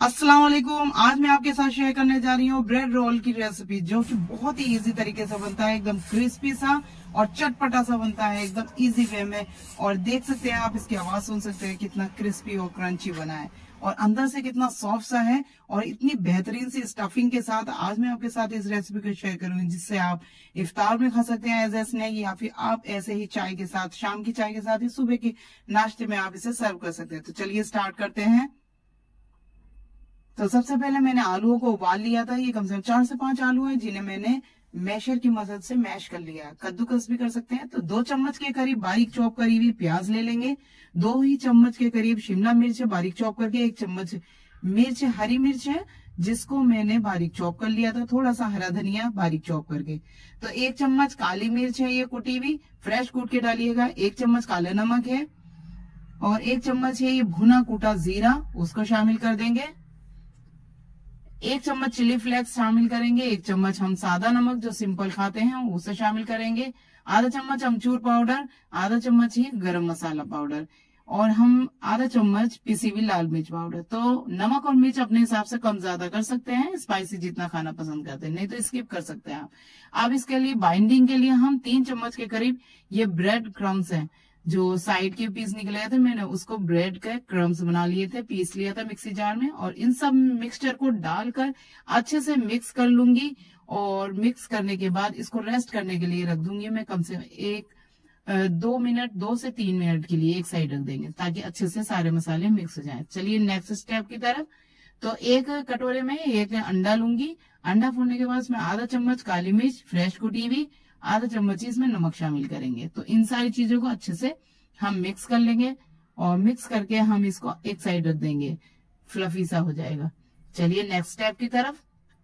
अस्सलाम वालेकुम। आज मैं आपके साथ शेयर करने जा रही हूँ ब्रेड रोल की रेसिपी, जो कि बहुत ही इजी तरीके से बनता है, एकदम क्रिस्पी सा और चटपटा सा बनता है, एकदम इजी वे में। और देख सकते हैं आप, इसकी आवाज सुन सकते हैं कितना क्रिस्पी और क्रंची बना है और अंदर से कितना सॉफ्ट सा है और इतनी बेहतरीन सी स्टफिंग के साथ आज मैं आपके साथ इस रेसिपी को शेयर करूंगी, जिससे आप इफ्तार में खा सकते हैं एज ए स्नैक, या फिर आप ऐसे ही चाय के साथ, शाम की चाय के साथ ही सुबह के नाश्ते में आप इसे सर्व कर सकते हैं। तो चलिए स्टार्ट करते हैं। तो सबसे पहले मैंने आलूओं को उबाल लिया था। ये कम से कम 4 से 5 आलू हैं, जिन्हें मैंने मैशर की मदद से मैश कर लिया। कद्दूकस भी कर सकते हैं। तो 2 चम्मच के करीब बारीक चॉप करी हुई प्याज ले लेंगे। 2 ही चम्मच के करीब शिमला मिर्च बारीक चॉप करके, 1 चम्मच मिर्च हरी मिर्च है जिसको मैंने बारीक चॉप कर लिया था। थोड़ा सा हरा धनिया बारीक चॉप करके। तो 1 चम्मच काली मिर्च है, ये कुटी हुई, फ्रेश कूट के डालिएगा। 1 चम्मच काला नमक है और 1 चम्मच है ये भुना कूटा जीरा, उसको शामिल कर देंगे। 1 चम्मच चिली फ्लेक्स शामिल करेंगे। 1 चम्मच हम सादा नमक जो सिंपल खाते हैं उसे शामिल करेंगे। आधा चम्मच अमचूर पाउडर, आधा चम्मच ही गरम मसाला पाउडर और हम आधा चम्मच पिसी हुई लाल मिर्च पाउडर। तो नमक और मिर्च अपने हिसाब से कम ज्यादा कर सकते हैं, स्पाइसी जितना खाना पसंद करते हैं, नहीं तो स्किप कर सकते हैं आप। अब इसके लिए बाइंडिंग के लिए हम 3 चम्मच के करीब ये ब्रेड क्रम्स हैं, जो साइड के पीस निकले थे, मैंने उसको ब्रेड के क्रम्स बना लिए थे, पीस लिया था मिक्सी जार में। और इन सब मिक्सचर को डालकर अच्छे से मिक्स कर लूंगी और मिक्स करने के बाद इसको रेस्ट करने के लिए रख दूंगी मैं कम से कम 2 से 3 मिनट के लिए एक साइड रख देंगे, ताकि अच्छे से सारे मसाले मिक्स हो जाएं। चलिए नेक्स्ट स्टेप की तरफ। तो एक कटोरे में एक अंडा लूंगी। अंडा फोड़ने के बाद इसमें आधा चम्मच काली मिर्च फ्रेश कुटी हुई, आधा चम्मच इसमें नमक शामिल करेंगे। तो इन सारी चीजों को अच्छे से हम मिक्स कर लेंगे और मिक्स करके हम इसको एक साइड रख देंगे, फ्लफी सा हो जाएगा। चलिए नेक्स्ट स्टेप की तरफ।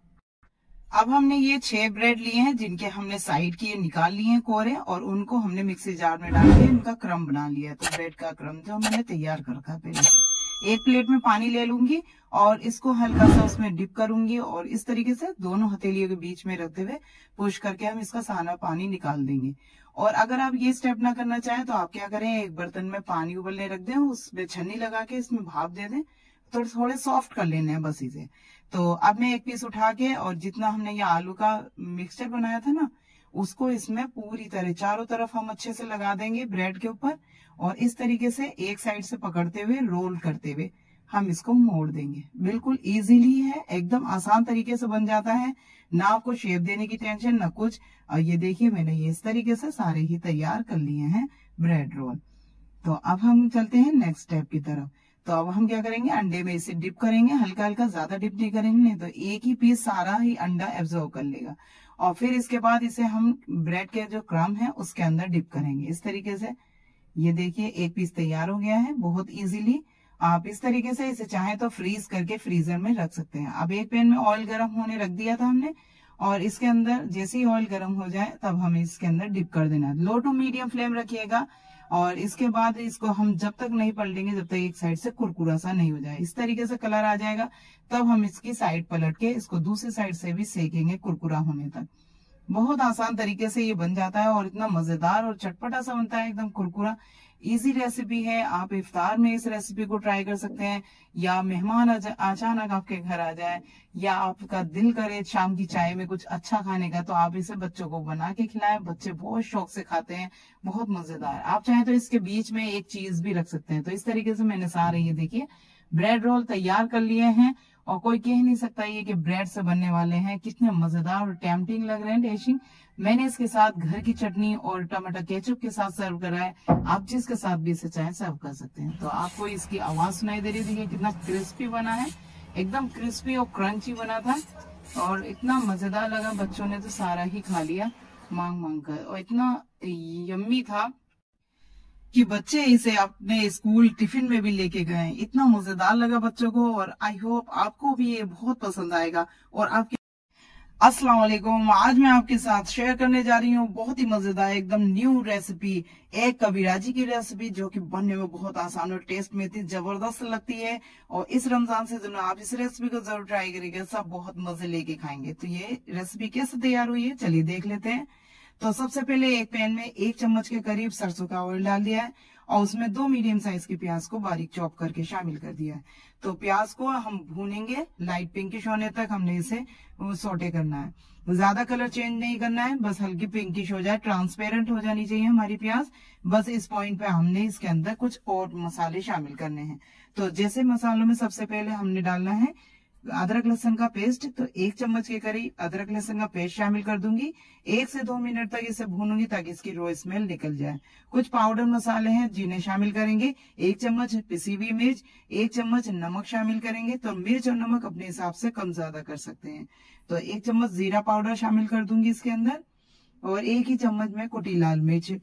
अब हमने ये 6 ब्रेड लिए हैं, जिनके हमने साइड की निकाल लिए हैं कोरे, और उनको हमने मिक्सी जार में डाल के इनका क्रम बना लिया। तो ब्रेड का क्रम जो मैंने तैयार कर रखा है पहले से। एक प्लेट में पानी ले लूंगी और इसको हल्का सा उसमें डिप करूंगी और इस तरीके से दोनों हथेलियों के बीच में रखते हुए पुश करके हम इसका सारा पानी निकाल देंगे। और अगर आप ये स्टेप ना करना चाहें तो आप क्या करें, एक बर्तन में पानी उबलने रख दें, उसमें छन्नी लगा के इसमें भाप दे दें, तो थोड़े सॉफ्ट कर लेने हैं बस इसे। तो अब मैं एक पीस उठा के, और जितना हमने ये आलू का मिक्सचर बनाया था ना, उसको इसमें पूरी तरह चारों तरफ हम अच्छे से लगा देंगे ब्रेड के ऊपर, और इस तरीके से एक साइड से पकड़ते हुए रोल करते हुए हम इसको मोड़ देंगे। बिल्कुल इजीली है, एकदम आसान तरीके से बन जाता है, ना आपको शेप देने की टेंशन ना कुछ। और ये देखिए मैंने ये इस तरीके से सारे ही तैयार कर लिए हैं ब्रेड रोल। तो अब हम चलते हैं नेक्स्ट स्टेप की तरफ। तो अब हम क्या करेंगे, अंडे में इसे डिप करेंगे, हल्का हल्का, ज्यादा डिप नहीं करेंगे, नहीं तो एक ही पीस सारा ही अंडा एब्जॉर्व कर लेगा। और फिर इसके बाद इसे हम ब्रेड के जो क्रम्ब है उसके अंदर डिप करेंगे इस तरीके से। ये देखिए एक पीस तैयार हो गया है बहुत इजीली। आप इस तरीके से इसे चाहें तो फ्रीज करके फ्रीजर में रख सकते हैं। अब एक पैन में ऑयल गर्म होने रख दिया था हमने, और इसके अंदर जैसे ही ऑयल गर्म हो जाए तब हमें इसके अंदर डिप कर देना है। लो टू मीडियम फ्लेम रखिएगा, और इसके बाद इसको हम जब तक नहीं पलटेंगे, जब तक एक साइड से कुरकुरा सा नहीं हो जाए, इस तरीके से कलर आ जाएगा, तब हम इसकी साइड पलट के इसको दूसरी साइड से भी सेकेंगे कुरकुरा होने तक। बहुत आसान तरीके से ये बन जाता है और इतना मजेदार और चटपटा सा बनता है, एकदम कुरकुरा। इजी रेसिपी है, आप इफ्तार में इस रेसिपी को ट्राई कर सकते हैं, या मेहमान अचानक आपके घर आ जाए, या आपका दिल करे शाम की चाय में कुछ अच्छा खाने का, तो आप इसे बच्चों को बना के खिलाएं। बच्चे बहुत शौक से खाते हैं, बहुत मजेदार। आप चाहें तो इसके बीच में एक चीज भी रख सकते हैं। तो इस तरीके से मैंने सारे ये देखिए ब्रेड रोल तैयार कर लिए हैं, और कोई कह नहीं सकता ये कि ब्रेड से बनने वाले हैं। कितने मजेदार और टेम्पटिंग लग रहे हैं टेस्टिंग। मैंने इसके साथ घर की चटनी और टमाटर केचप के साथ सर्व करा है, आप जिसके साथ भी इसे चाहे सर्व कर सकते हैं। तो आपको इसकी आवाज सुनाई दे रही थी कि कितना क्रिस्पी बना है, एकदम क्रिस्पी और क्रंची बना था, और इतना मजेदार लगा। बच्चों ने तो सारा ही खा लिया मांग मांग कर, और इतना यम्मी था कि बच्चे इसे अपने स्कूल टिफिन में भी लेके गए। इतना मजेदार लगा बच्चों को, और आई होप आपको भी ये बहुत पसंद आएगा। और आपके अस्सलाम वालेकुम। आज मैं आपके साथ शेयर करने जा रही हूँ बहुत ही मजेदार एकदम न्यू रेसिपी, एक कबीराजी की रेसिपी, जो कि बनने में बहुत आसान और टेस्ट में इतनी जबरदस्त लगती है। और इस रमजान सीजन में आप इस रेसिपी को जरूर ट्राई करिएगा, सब बहुत मजे लेके खाएंगे। तो ये रेसिपी कैसे तैयार हुई है, चलिए देख लेते हैं। तो सबसे पहले एक पैन में 1 चम्मच के करीब सरसों का ऑयल डाल दिया है, और उसमें 2 मीडियम साइज की प्याज को बारीक चॉप करके शामिल कर दिया है। तो प्याज को हम भूनेंगे लाइट पिंकिश होने तक, हमने इसे सोटे करना है। ज्यादा कलर चेंज नहीं करना है, बस हल्की पिंकिश हो जाए, ट्रांसपेरेंट हो जानी चाहिए हमारी प्याज। बस इस पॉइंट पे हमने इसके अंदर कुछ और मसाले शामिल करने हैं। तो जैसे मसालों में सबसे पहले हमने डालना है अदरक लहसुन का पेस्ट। तो 1 चम्मच के करीब अदरक लहसुन का पेस्ट शामिल कर दूंगी। 1 से 2 मिनट तक इसे भूनूंगी ताकि इसकी रो स्मेल निकल जाए। कुछ पाउडर मसाले हैं जिन्हें शामिल करेंगे। 1 चम्मच पिसी हुई मिर्च, 1 चम्मच नमक शामिल करेंगे। तो मिर्च और नमक अपने हिसाब से कम ज्यादा कर सकते हैं। तो 1 चम्मच जीरा पाउडर शामिल कर दूंगी इसके अंदर, और 1 ही चम्मच में कुटी लाल मिर्च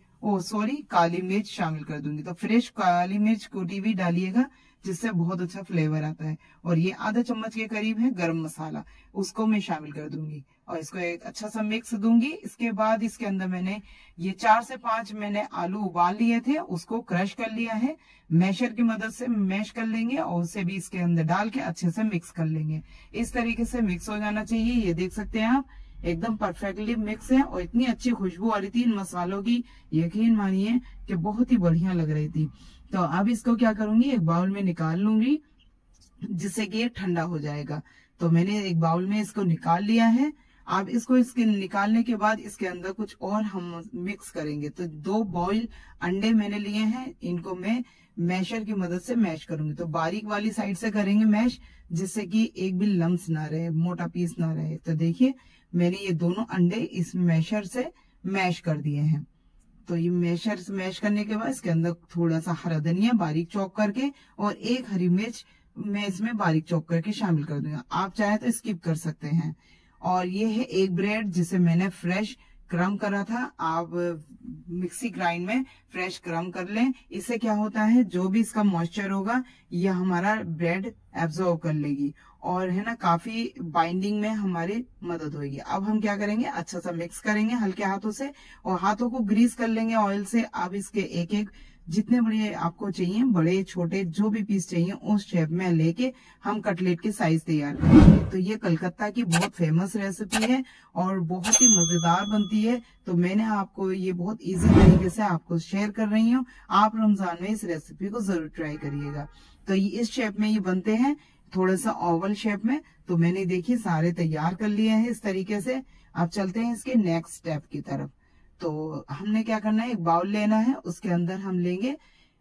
काली मिर्च शामिल कर दूंगी। तो फ्रेश काली मिर्च कुटी हुई डालिएगा, जिससे बहुत अच्छा फ्लेवर आता है। और ये आधा चम्मच के करीब है गरम मसाला, उसको मैं शामिल कर दूंगी और इसको एक अच्छा सा मिक्स दूंगी। इसके बाद इसके अंदर मैंने ये 4 से 5 मैंने आलू उबाल लिए थे, उसको क्रश कर लिया है। मैशर की मदद से मैश कर लेंगे और उसे भी इसके अंदर डाल के अच्छे से मिक्स कर लेंगे। इस तरीके से मिक्स हो जाना चाहिए। ये देख सकते हैं आप, एकदम परफेक्टली मिक्स है और इतनी अच्छी खुशबू आ रही थी इन मसालों की, यकीन मानिए कि बहुत ही बढ़िया लग रही थी। तो अब इसको क्या करूंगी, एक बाउल में निकाल लूंगी, जिससे कि ये ठंडा हो जाएगा। तो मैंने एक बाउल में इसको निकाल लिया है। अब इसको इसके निकालने के बाद इसके अंदर कुछ और हम मिक्स करेंगे। तो 2 बॉइल अंडे मैंने लिए हैं, इनको मैं मैशर की मदद से मैश करूंगी। तो बारीक वाली साइड से करेंगे मैश, जिससे कि एक भी लम्स ना रहे, मोटा पीस ना रहे। तो देखिए मैंने ये दोनों अंडे इस मैशर से मैश कर दिए हैं। तो ये मैशर से मैश करने के बाद इसके अंदर थोड़ा सा हरा धनिया बारीक चॉप करके और 1 हरी मिर्च मैं इसमें बारीक चॉप करके शामिल कर दूंगा। आप चाहे तो स्किप कर सकते हैं। और ये है एक ब्रेड जिसे मैंने फ्रेश क्रम करा था। आप मिक्सी ग्राइंड में फ्रेश क्रम कर लें। इससे क्या होता है, जो भी इसका मॉइस्चर होगा ये हमारा ब्रेड एब्जॉर्व कर लेगी और है ना, काफी बाइंडिंग में हमारी मदद होगी। अब हम क्या करेंगे, अच्छा सा मिक्स करेंगे हल्के हाथों से और हाथों को ग्रीस कर लेंगे ऑयल से। अब इसके एक एक जितने बड़े आपको चाहिए, बड़े छोटे जो भी पीस चाहिए उस शेप में लेके हम कटलेट की साइज तैयार करेंगे। तो ये कलकत्ता की बहुत फेमस रेसिपी है और बहुत ही मजेदार बनती है। तो मैंने आपको ये बहुत इजी तरीके से आपको शेयर कर रही हूँ। आप रमजान में इस रेसिपी को जरूर ट्राई करिएगा। तो ये इस शेप में ये बनते हैं, थोड़ा सा ओवल शेप में। तो मैंने देखिए सारे तैयार कर लिए हैं इस तरीके से। अब चलते हैं इसके नेक्स्ट स्टेप की तरफ। तो हमने क्या करना है, एक बाउल लेना है, उसके अंदर हम लेंगे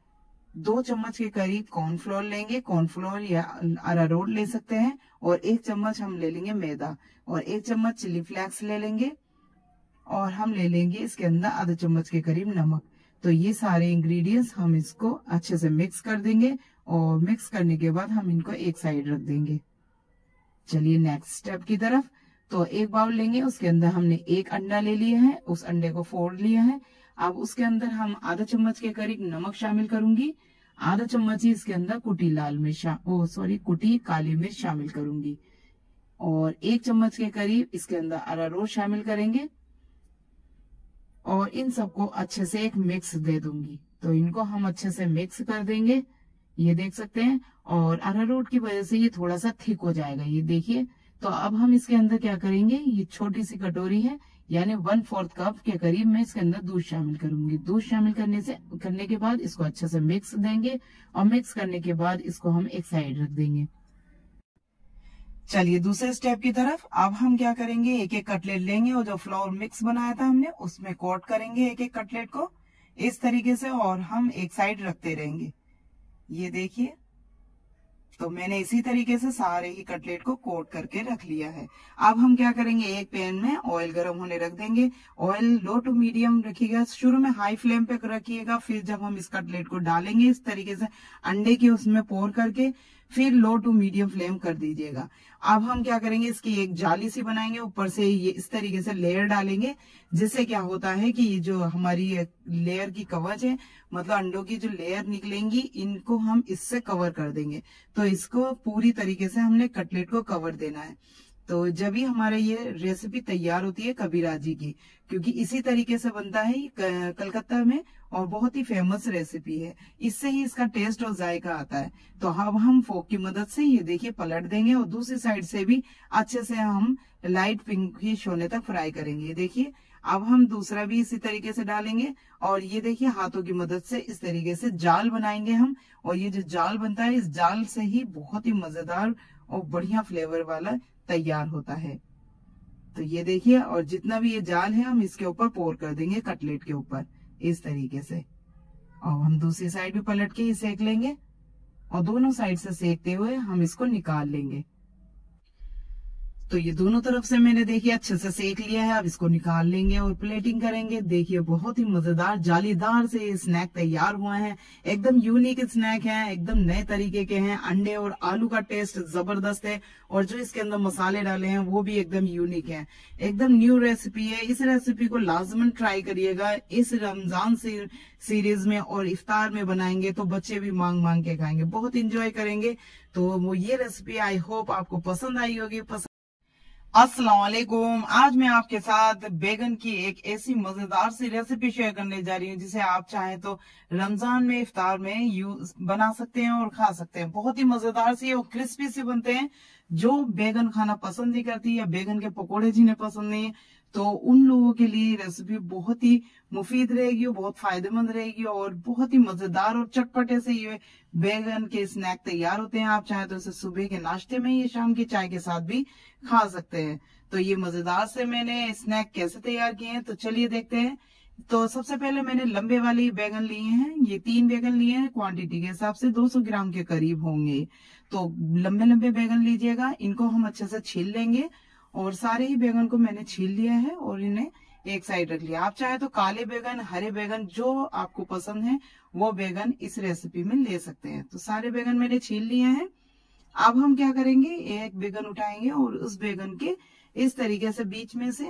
2 चम्मच के करीब कॉर्नफ्लोर लेंगे। कॉर्नफ्लोर या अरारोट ले सकते हैं। और 1 चम्मच हम ले लेंगे मैदा और 1 चम्मच चिली फ्लेक्स ले लेंगे। और हम ले लेंगे इसके अंदर आधा चम्मच के करीब नमक। तो ये सारे इंग्रेडिएंट्स हम इसको अच्छे से मिक्स कर देंगे और मिक्स करने के बाद हम इनको एक साइड रख देंगे। चलिए नेक्स्ट स्टेप की तरफ। तो एक बाउल लेंगे, उसके अंदर हमने 1 अंडा ले लिया है, उस अंडे को फोड़ लिया है। अब उसके अंदर हम आधा चम्मच के करीब नमक शामिल करूंगी। आधा चम्मच ही इसके अंदर कुटी लाल मिर्च कुटी काली मिर्च शामिल करूंगी। और 1 चम्मच के करीब इसके अंदर अरारोट शामिल करेंगे और इन सबको अच्छे से एक मिक्स दे दूंगी। तो इनको हम अच्छे से मिक्स कर देंगे, ये देख सकते हैं। और अरारोट की वजह से ये थोड़ा सा थिक हो जाएगा, ये देखिए। तो अब हम इसके अंदर क्या करेंगे, ये छोटी सी कटोरी है, यानी 1/4 कप के करीब मैं इसके अंदर दूध शामिल करूंगी। दूध शामिल करने के बाद इसको अच्छे से मिक्स देंगे और मिक्स करने के बाद इसको हम एक साइड रख देंगे। चलिए दूसरे स्टेप की तरफ। अब हम क्या करेंगे, एक एक कटलेट लेंगे और जो फ्लोर मिक्स बनाया था हमने उसमें कोट करेंगे एक एक कटलेट को इस तरीके से और हम एक साइड रखते रहेंगे। ये देखिए, तो मैंने इसी तरीके से सारे ही कटलेट को कोट करके रख लिया है। अब हम क्या करेंगे, एक पैन में ऑयल गर्म होने रख देंगे। ऑयल लो टू मीडियम रखिएगा, शुरू में हाई फ्लेम पे रखिएगा। फिर जब हम इस कटलेट को डालेंगे इस तरीके से अंडे के उसमें पोर करके फिर लो टू मीडियम फ्लेम कर दीजिएगा। अब हम क्या करेंगे, इसकी एक जाली सी बनाएंगे, ऊपर से ये इस तरीके से लेयर डालेंगे, जिससे क्या होता है कि ये जो हमारी लेयर की कवच है, मतलब अंडों की जो लेयर निकलेंगी, इनको हम इससे कवर कर देंगे। तो इसको पूरी तरीके से हमने कटलेट को कवर देना है। तो जब भी हमारे ये रेसिपी तैयार होती है कबीरा जी की, क्योंकि इसी तरीके से बनता है ये कलकत्ता में और बहुत ही फेमस रेसिपी है, इससे ही इसका टेस्ट और जायका आता है। तो अब हम फोक की मदद से ये देखिए पलट देंगे और दूसरी साइड से भी अच्छे से हम लाइट पिंकिश होने तक फ्राई करेंगे। देखिए अब हम दूसरा भी इसी तरीके से डालेंगे और ये देखिए हाथों की मदद से इस तरीके से जाल बनाएंगे हम। और ये जो जाल बनता है इस जाल से ही बहुत ही मजेदार और बढ़िया फ्लेवर वाला तैयार होता है। तो ये देखिए, और जितना भी ये जाल है हम इसके ऊपर पोर कर देंगे कटलेट के ऊपर इस तरीके से। और हम दूसरी साइड भी पलट के ही सेक लेंगे और दोनों साइड से सेकते हुए हम इसको निकाल लेंगे। तो ये दोनों तरफ से मैंने देखिए अच्छे से सेक लिया है। अब इसको निकाल लेंगे और प्लेटिंग करेंगे। देखिए बहुत ही मजेदार जालीदार से ये स्नैक तैयार हुआ है। एकदम यूनिक स्नैक है, एकदम नए तरीके के हैं। अंडे और आलू का टेस्ट जबरदस्त है और जो इसके अंदर मसाले डाले हैं वो भी एकदम यूनिक है। एकदम न्यू रेसिपी है। इस रेसिपी को लाजमन ट्राई करिएगा। इस रमजान सीरीज में और इफ्तार में बनाएंगे तो बच्चे भी मांग मांग के खाएंगे, बहुत इंजॉय करेंगे। तो वो ये रेसिपी आई होप आपको पसंद आई होगी। अस्सलाम वालेकुम। आज मैं आपके साथ बैगन की एक ऐसी मजेदार सी रेसिपी शेयर करने जा रही हूँ जिसे आप चाहें तो रमजान में इफ्तार में यूज बना सकते हैं और खा सकते हैं। बहुत ही मजेदार सी और क्रिस्पी से बनते हैं। जो बैगन खाना पसंद नहीं करती या बैगन के पकोड़े जिन्हें पसंद नहीं है तो उन लोगों के लिए रेसिपी बहुत ही मुफीद रहेगी और बहुत फायदेमंद रहेगी और बहुत ही मजेदार और चटपटे से ये बैगन के स्नैक तैयार होते हैं। आप चाहे तो इसे सुबह के नाश्ते में या शाम की चाय के साथ भी खा सकते हैं। तो ये मजेदार से मैंने स्नैक कैसे तैयार किए हैं तो चलिए देखते हैं। तो सबसे पहले मैंने लंबे वाले बैगन लिए हैं। ये 3 बैगन लिए हैं। क्वांटिटी के हिसाब से 200 ग्राम के करीब होंगे। तो लंबे लंबे बैगन लीजिएगा। इनको हम अच्छे से छील लेंगे और सारे ही बैगन को मैंने छील लिया है और इन्हें एक साइड रख लिया। आप चाहे तो काले बैगन, हरे बैगन जो आपको पसंद है वो बैगन इस रेसिपी में ले सकते हैं। तो सारे बैगन मैंने छील लिए हैं। अब हम क्या करेंगे, एक बैगन उठाएंगे और उस बैगन के इस तरीके से बीच में से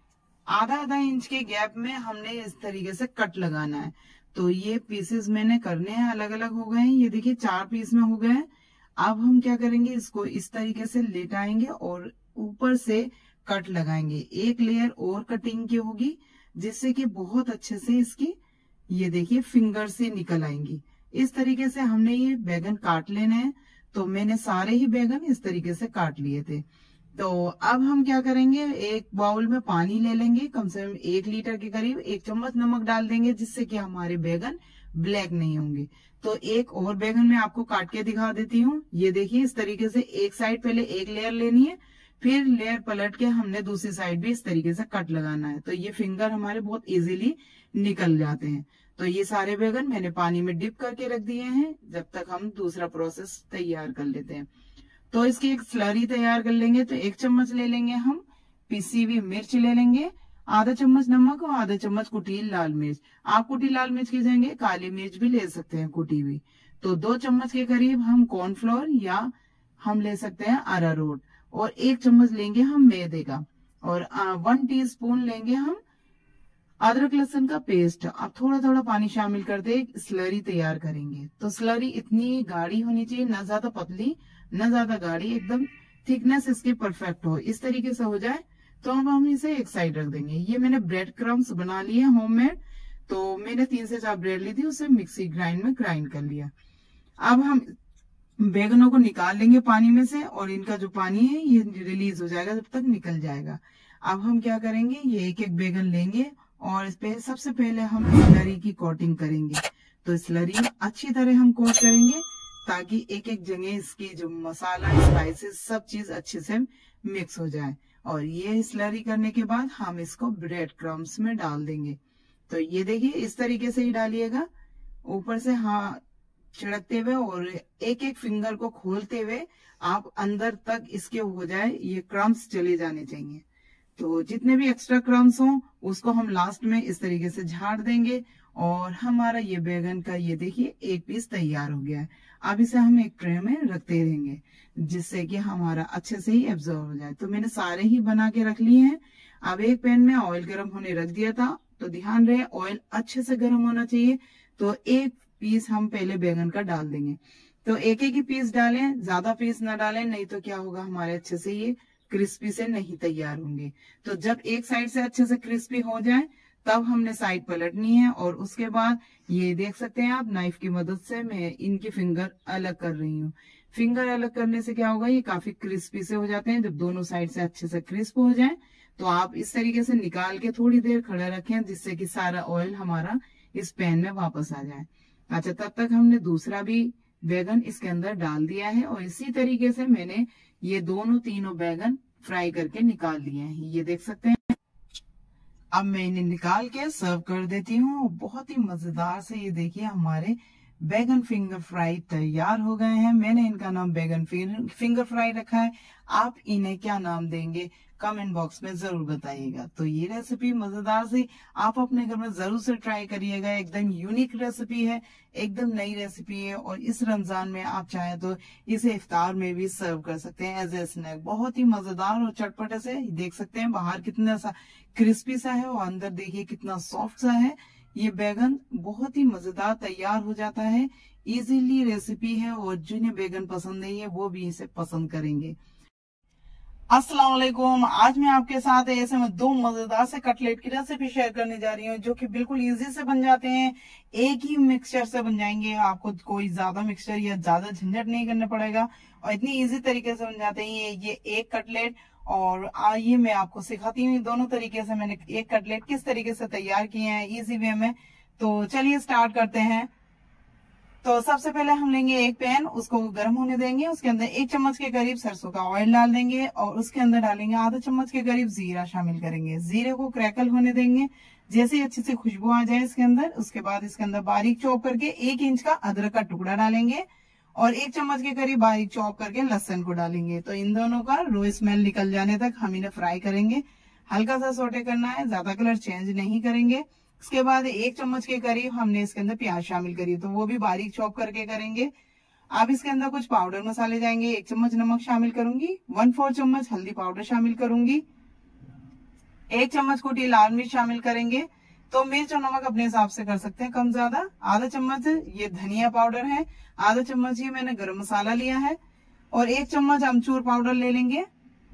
आधा आधा इंच के गैप में हमने इस तरीके से कट लगाना है। तो ये पीसेस मैंने करने हैं, अलग अलग हो गए हैं। ये देखिए 4 पीस में हो गए हैं। अब हम क्या करेंगे, इसको इस तरीके से लेटाएंगे और ऊपर से कट लगाएंगे। एक लेयर और कटिंग की होगी जिससे कि बहुत अच्छे से इसकी ये देखिए फिंगर से निकल आएंगी। इस तरीके से हमने ये बैगन काट लेने हैं। तो मैंने सारे ही बैगन इस तरीके से काट लिए थे। तो अब हम क्या करेंगे, एक बाउल में पानी ले लेंगे, कम से कम 1 लीटर के करीब। 1 चम्मच नमक डाल देंगे जिससे कि हमारे बैगन ब्लैक नहीं होंगे। तो एक और बैगन मैं आपको काट के दिखा देती हूँ। ये देखिए इस तरीके से एक साइड पहले एक लेयर लेनी है, फिर लेयर पलट के हमने दूसरी साइड भी इस तरीके से कट लगाना है। तो ये फिंगर हमारे बहुत इजीली निकल जाते हैं। तो ये सारे बैगन मैंने पानी में डिप करके रख दिए हैं जब तक हम दूसरा प्रोसेस तैयार कर लेते हैं। तो इसकी एक स्लरी तैयार कर लेंगे। तो 1 चम्मच ले लेंगे हम पिसी हुई मिर्च ले लेंगे, आधा चम्मच नमक और आधा चम्मच कुटी लाल मिर्च। आप कुटी लाल मिर्च की जगह काली मिर्च भी ले सकते हैं कुटी हुई। तो 2 चम्मच के करीब हम कॉर्नफ्लोर या हम ले सकते हैं अरारोट और 1 चम्मच लेंगे हम मैदे का और 1 टीस्पून लेंगे हम अदरक लहसुन का पेस्ट। अब थोड़ा थोड़ा पानी शामिल करते स्लरी तैयार करेंगे। तो स्लरी इतनी गाढ़ी होनी चाहिए, ना ज्यादा पतली ना ज्यादा गाढ़ी, एकदम थिकनेस इसकी परफेक्ट हो। इस तरीके से हो जाए तो अब हम इसे एक साइड रख देंगे। ये मैंने ब्रेड क्रम्स बना लिए होममेड। तो मैंने 3 से 4 ब्रेड ली थी, उसे मिक्सी ग्राइंड में ग्राइंड कर लिया। अब हम बैगनों को निकाल लेंगे पानी में से और इनका जो पानी है ये रिलीज हो जाएगा, जब तक निकल जाएगा। अब हम क्या करेंगे, ये एक एक बैगन लेंगे और इस पे सबसे पहले हम स्लरी की कोटिंग करेंगे। तो स्लरी अच्छी तरह हम कोट करेंगे ताकि एक एक जगह इसकी जो मसाला स्पाइसेस सब चीज अच्छे से मिक्स हो जाए। और ये स्लरी करने के बाद हम इसको ब्रेड क्रम्स में डाल देंगे। तो ये देखिए इस तरीके से ही डालिएगा, ऊपर से हाँ छिड़कते हुए और एक एक फिंगर को खोलते हुए आप अंदर तक इसके हो जाए, ये क्रम्स चले जाने चाहिए। तो जितने भी एक्स्ट्रा क्रम्स हो उसको हम लास्ट में इस तरीके से झाड़ देंगे और हमारा ये बैगन का ये देखिए एक पीस तैयार हो गया है। अब इसे हम एक ट्रे में रखते रहेंगे जिससे कि हमारा अच्छे से ही एब्जॉर्ब हो जाए। तो मैंने सारे ही बना के रख लिए हैं। अब एक पैन में ऑयल गर्म होने रख दिया था। तो ध्यान रहे ऑयल अच्छे से गर्म होना चाहिए। तो एक पीस हम पहले बैगन का डाल देंगे। तो एक एक ही पीस डालें, ज्यादा पीस ना डालें, नहीं तो क्या होगा हमारे अच्छे से ये क्रिस्पी से नहीं तैयार होंगे। तो जब एक साइड से अच्छे से क्रिस्पी हो जाए तब हमने साइड पलटनी है और उसके बाद ये देख सकते हैं आप नाइफ की मदद से मैं इनकी फिंगर अलग कर रही हूँ। फिंगर अलग करने से क्या होगा, ये काफी क्रिस्पी से हो जाते हैं। जब दोनों साइड से अच्छे से क्रिस्प हो जाए तो आप इस तरीके से निकाल के थोड़ी देर खड़ा रखें, जिससे कि सारा ऑयल हमारा इस पैन में वापस आ जाए। अच्छा, तब तक हमने दूसरा भी बैगन इसके अंदर डाल दिया है और इसी तरीके से मैंने ये दोनों तीनों बैगन फ्राई करके निकाल लिए हैं, ये देख सकते हैं। अब मैं इन्हें निकाल के सर्व कर देती हूँ। बहुत ही मजेदार से ये देखिए हमारे बैगन फिंगर फ्राई तैयार हो गए हैं। मैंने इनका नाम बैगन फिंगर फ्राई रखा है। आप इन्हें क्या नाम देंगे कमेंट बॉक्स में जरूर बताइएगा। तो ये रेसिपी मजेदार सी आप अपने घर में जरूर से ट्राई करिएगा। एकदम यूनिक रेसिपी है, एकदम नई रेसिपी है और इस रमजान में आप चाहे तो इसे इफ्तार में भी सर्व कर सकते हैं एज ए स्नैक। बहुत ही मजेदार और चटपटे से, देख सकते हैं बाहर कितना सा क्रिस्पी सा है और अंदर देखिए कितना सॉफ्ट सा है। ये बैगन बहुत ही मजेदार तैयार हो जाता है। इजीली रेसिपी है और जिन्हें बैगन पसंद नहीं है वो भी इसे पसंद करेंगे। अस्सलाम वालेकुम। आज मैं आपके साथ ऐसे में दो मजेदार से कटलेट की रेसिपी शेयर करने जा रही हूँ, जो कि बिल्कुल इजी से बन जाते हैं। एक ही मिक्सचर से बन जाएंगे, आपको कोई ज्यादा मिक्सचर या ज्यादा झंझट नहीं करना पड़ेगा और इतनी इजी तरीके से बन जाते हैं ये एक कटलेट। और आइए मैं आपको सिखाती हूँ दोनों तरीके से मैंने एक कटलेट किस तरीके से तैयार किए हैं इजी वे में। तो चलिए स्टार्ट करते हैं। तो सबसे पहले हम लेंगे एक पैन, उसको गर्म होने देंगे। उसके अंदर 1 चम्मच के करीब सरसों का ऑयल डाल देंगे और उसके अंदर डालेंगे आधा चम्मच के करीब जीरा शामिल करेंगे। जीरे को क्रैकल होने देंगे। जैसे ही अच्छी सी खुशबू आ जाए इसके अंदर, उसके बाद इसके अंदर बारीक चॉप करके 1 इंच का अदरक का टुकड़ा डालेंगे और 1 चम्मच के करीब बारीक चॉप करके लहसुन को डालेंगे। तो इन दोनों का रो स्मेल निकल जाने तक हम इन्हें फ्राई करेंगे। हल्का सा सोटे करना है, ज्यादा कलर चेंज नहीं करेंगे। उसके बाद 1 चम्मच के करीब हमने इसके अंदर प्याज शामिल करी, तो वो भी बारीक चॉप करके करेंगे। अब इसके अंदर कुछ पाउडर मसाले जाएंगे। 1 चम्मच नमक शामिल करूंगी, 1/4 चम्मच हल्दी पाउडर शामिल करूंगी, 1 चम्मच कुटी लाल मिर्च शामिल करेंगे। तो मिर्च और नमक अपने हिसाब से कर सकते हैं कम ज्यादा। आधा चम्मच ये धनिया पाउडर है, आधा चम्मच ये मैंने गरम मसाला लिया है और 1 चम्मच अमचूर पाउडर ले लेंगे।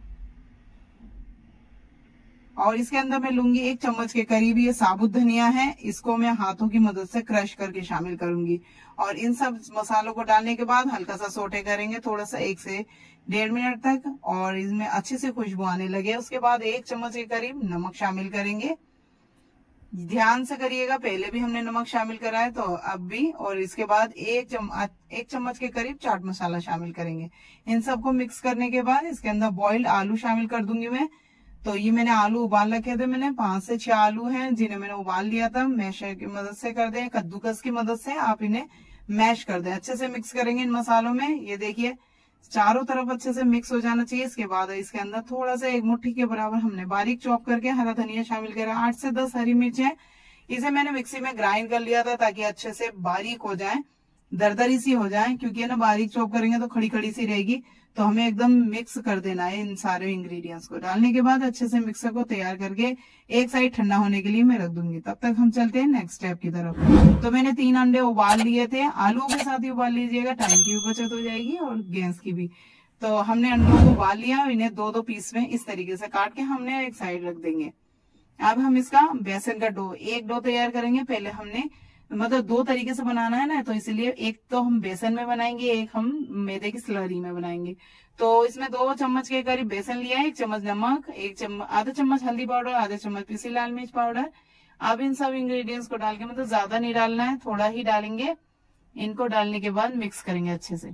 और इसके अंदर मैं लूंगी 1 चम्मच के करीब ये साबुत धनिया है, इसको मैं हाथों की मदद से क्रश करके शामिल करूंगी। और इन सब मसालों को डालने के बाद हल्का सा सोटे करेंगे थोड़ा सा 1 से 1.5 मिनट तक और इसमें अच्छी से खुशबू आने लगे। उसके बाद 1 चम्मच के करीब नमक शामिल करेंगे। ध्यान से करिएगा, पहले भी हमने नमक शामिल करा है तो अब भी। और इसके बाद 1 चम्मच के करीब चाट मसाला शामिल करेंगे। इन सबको मिक्स करने के बाद इसके अंदर बॉइल्ड आलू शामिल कर दूंगी मैं। तो ये मैंने आलू उबाल रखे थे, मैंने 5 से 6 आलू हैं जिन्हें मैंने उबाल लिया था। मैशर की मदद से कर दें, कद्दूकस की मदद से आप इन्हें मैश कर दें। अच्छे से मिक्स करेंगे इन मसालों में। ये देखिए चारों तरफ अच्छे से मिक्स हो जाना चाहिए। इसके बाद इसके अंदर थोड़ा सा 1 मुट्ठी के बराबर हमने बारीक चॉप करके हरा धनिया शामिल करा। 8 से 10 हरी मिर्च है, इसे मैंने मिक्सी में ग्राइंड कर लिया था ताकि अच्छे से बारीक हो जाए, दरदरी सी हो जाए, क्योंकि ना बारीक चॉप करेंगे तो खड़ी खड़ी सी रहेगी। तो हमें एकदम मिक्स कर देना है इन सारे इंग्रेडिएंट्स को। डालने के बाद अच्छे से मिक्सर को तैयार करके एक साइड ठंडा होने के लिए मैं रख दूंगी। तब तक हम चलते हैं नेक्स्ट स्टेप की तरफ। तो मैंने 3 अंडे उबाल लिए थे, आलू के साथ ही उबाल लीजिएगा, टाइम की भी बचत हो जाएगी और गैस की भी। तो हमने अंडों को उबाल लिया, इन्हें 2-2 पीस में इस तरीके से काट के हमने एक साइड रख देंगे। अब हम इसका बेसन का एक डो तैयार करेंगे। पहले हमने मतलब 2 तरीके से बनाना है ना, तो इसलिए एक तो हम बेसन में बनाएंगे, एक हम मैदे की स्लरी में बनाएंगे। तो इसमें 2 चम्मच के करीब बेसन लिया है, 1 चम्मच नमक, आधा चम्मच हल्दी पाउडर, आधा चम्मच पीसी लाल मिर्च पाउडर। अब इन सब इंग्रेडिएंट्स को डाल के, मतलब ज्यादा नहीं डालना है, थोड़ा ही डालेंगे। इनको डालने के बाद मिक्स करेंगे अच्छे से।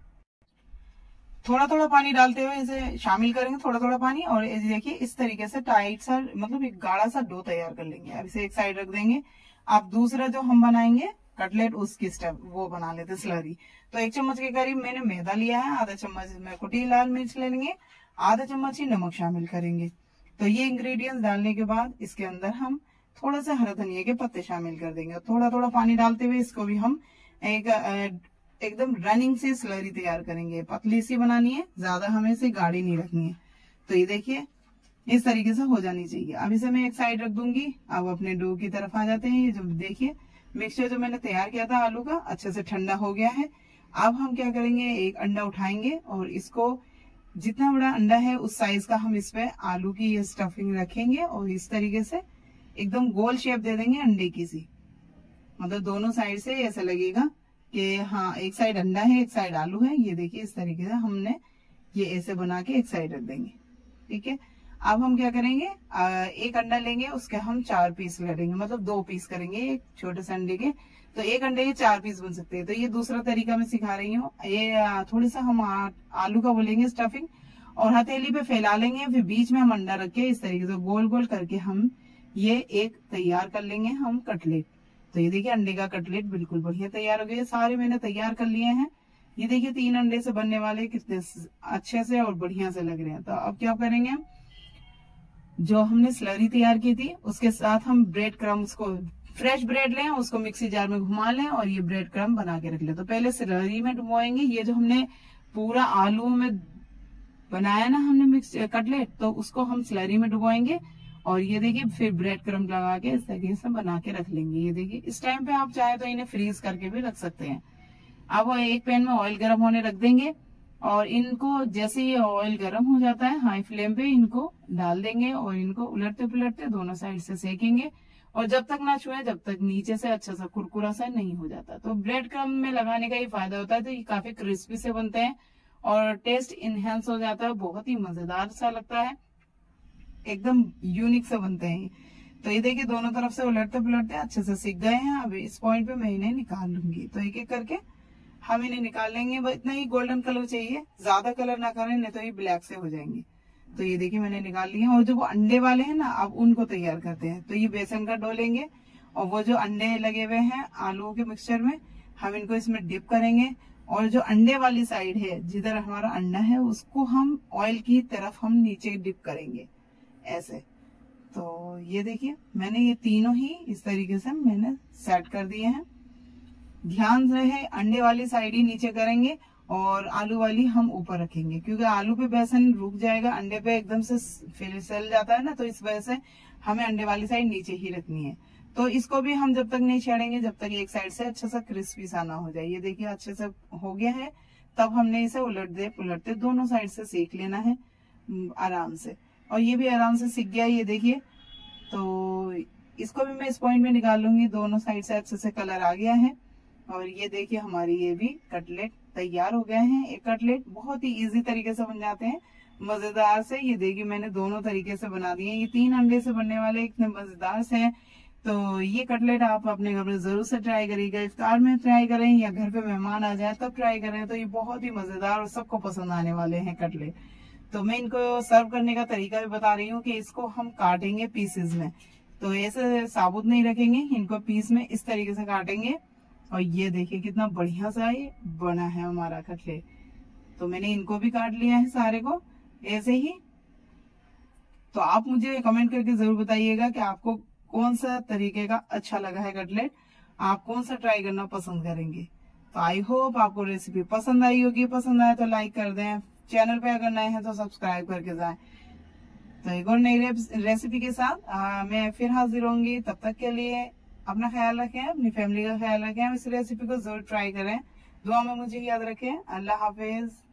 थोड़ा थोड़ा पानी डालते हुए इसे शामिल करेंगे, थोड़ा थोड़ा पानी। और देखिए इस तरीके से टाइट सा, मतलब एक गाढ़ा सा डो तैयार कर लेंगे। अब इसे एक साइड रख देंगे। अब दूसरा जो हम बनाएंगे कटलेट, उसकी स्टेप वो बना लेते स्लरी। तो 1 चम्मच के करीब मैंने मैदा लिया है, आधा चम्मच में कुटी लाल मिर्च ले लेंगे, आधा चम्मच ही नमक शामिल करेंगे। तो ये इंग्रेडिएंट्स डालने के बाद इसके अंदर हम थोड़ा सा हरा धनिया के पत्ते शामिल कर देंगे। थोड़ा थोड़ा पानी डालते हुए इसको भी हम एकदम रनिंग से स्लरी तैयार करेंगे। पतली सी बनानी है, ज्यादा हमें इसे गाढ़ी नहीं रखनी है। तो ये देखिए इस तरीके से हो जानी चाहिए। अब इसे मैं एक साइड रख दूंगी। अब अपने डो की तरफ आ जाते हैं। ये जो देखिए मिक्सचर जो मैंने तैयार किया था आलू का, अच्छे से ठंडा हो गया है। अब हम क्या करेंगे, एक अंडा उठाएंगे और इसको जितना बड़ा अंडा है उस साइज का हम इस पे आलू की ये स्टफिंग रखेंगे और इस तरीके से एकदम गोल शेप दे देंगे अंडे की सी। मतलब दोनों साइड से ऐसा लगेगा कि हाँ एक साइड अंडा है एक साइड आलू है। ये देखिए इस तरीके से हमने ये ऐसे बना के एक साइड रख देंगे। ठीक है, अब हम क्या करेंगे, एक अंडा लेंगे, उसके हम 4 पीस करेंगे, मतलब 2 पीस करेंगे एक छोटे से अंडे के। तो एक अंडे के 4 पीस बन सकते हैं। तो ये दूसरा तरीका मैं सिखा रही हूँ। ये थोड़ी सा हम आलू का बोलेंगे स्टफिंग, और हथेली पे फैला लेंगे, फिर बीच में हम अंडा रख के इस तरीके से गोल गोल करके हम ये एक तैयार कर लेंगे हम कटलेट। तो ये देखिए अंडे का कटलेट बिल्कुल बढ़िया तैयार हो गया। सारे मैंने तैयार कर लिए हैं। ये देखिए 3 अंडे से बनने वाले कितने अच्छे से और बढ़िया से लग रहे हैं। तो अब क्या करेंगे, जो हमने स्लरी तैयार की थी उसके साथ हम ब्रेड क्रम्स को, फ्रेश ब्रेड लें, उसको मिक्सी जार में घुमा लें और ये ब्रेड क्रम बना के रख लें। तो पहले स्लरी में डुबोएंगे। ये जो हमने पूरा आलू में बनाया ना हमने मिक्स कटलेट, तो उसको हम स्लरी में डुबोएंगे और ये देखिए फिर ब्रेड क्रम लगा के इस तरीके से बना के रख लेंगे। ये देखिए इस टाइम पे आप चाहे तो इन्हें फ्रीज करके भी रख सकते हैं। अब एक पैन में ऑयल गर्म होने रख देंगे और इनको जैसे ये ऑयल गर्म हो जाता है हाई फ्लेम पे इनको डाल देंगे और इनको उलटते पुलटते दोनों साइड से सेकेंगे, और जब तक ना छुए जब तक नीचे से अच्छा सा कुरकुरा सा नहीं हो जाता। तो ब्रेड क्रम में लगाने का ये फायदा होता है, तो ये काफी क्रिस्पी से बनते हैं और टेस्ट इनहेंस हो जाता है, बहुत ही मजेदार सा लगता है, एकदम यूनिक से बनते हैं। तो ये देखिए दोनों तरफ से उलटते पुलटते अच्छे से सीख गए हैं। अब इस पॉइंट पे मैं इन्हें निकाल लूंगी। तो एक एक करके हम इन्हें निकाल लेंगे। बस इतना ही गोल्डन कलर चाहिए, ज्यादा कलर ना करें नहीं तो ये ब्लैक से हो जाएंगे। तो ये देखिए मैंने निकाल लिए। और जो वो अंडे वाले हैं ना, अब उनको तैयार करते हैं। तो ये बेसन का डो लेंगे और वो जो अंडे लगे हुए हैं आलू के मिक्सचर में, हम इनको इसमें डिप करेंगे और जो अंडे वाली साइड है जिधर हमारा अंडा है उसको हम ऑयल की तरफ हम नीचे डिप करेंगे ऐसे। तो ये देखिए मैंने ये तीनों ही इस तरीके से मैंने सेट कर दिए हैं। ध्यान रहे अंडे वाली साइड ही नीचे करेंगे और आलू वाली हम ऊपर रखेंगे, क्योंकि आलू पे बेसन रुक जाएगा, अंडे पे एकदम से फिसल जाता है ना, तो इस वजह से हमें अंडे वाली साइड नीचे ही रखनी है। तो इसको भी हम जब तक नहीं छेड़ेंगे जब तक एक साइड से अच्छा सा क्रिस्पी सा ना हो जाए। ये देखिए अच्छे से हो गया है। तब हमने इसे उलटते पुलटते दोनों साइड से सेक लेना है आराम से। और ये भी आराम से सीख गया, ये देखिए। तो इसको भी मैं इस पॉइंट में निकाल लूंगी। दोनों साइड से अच्छे से कलर आ गया है और ये देखिए हमारी ये भी कटलेट तैयार हो गए हैं। एक कटलेट बहुत ही इजी तरीके से बन जाते हैं, मजेदार से। ये देखिए मैंने दोनों तरीके से बना दिए। ये 3 अंडे से बनने वाले इतने मजेदार से हैं। तो ये कटलेट आप अपने घर में जरूर से ट्राई करिएगा। इफ्तार में ट्राई करें या घर पे मेहमान आ जाए तब ट्राई करें। तो ये बहुत ही मजेदार और सबको पसंद आने वाले हैं कटलेट। तो मैं इनको सर्व करने का तरीका भी बता रही हूँ कि इसको हम काटेंगे पीसेस में। तो ऐसे साबुत नहीं रखेंगे, इनको पीस में इस तरीके से काटेंगे। और ये देखिए कितना बढ़िया सा ये बना है हमारा कटलेट। तो मैंने इनको भी काट लिया है सारे को ऐसे ही। तो आप मुझे कमेंट करके जरूर बताइएगा कि आपको कौन सा तरीके का अच्छा लगा है कटलेट, आप कौन सा ट्राई करना पसंद करेंगे। तो आई होप आपको रेसिपी पसंद आई होगी। पसंद आए तो लाइक कर दें, चैनल पे अगर नए हैं तो सब्सक्राइब करके जाएं। तो एक और नई रेसिपी के साथ मैं फिर हाजिर होंगी। तब तक के लिए अपना ख्याल रखें, अपनी फैमिली का ख्याल रखें। इस रेसिपी को जरूर ट्राई करें। दुआ में मुझे याद रखें। अल्लाह हाफिज।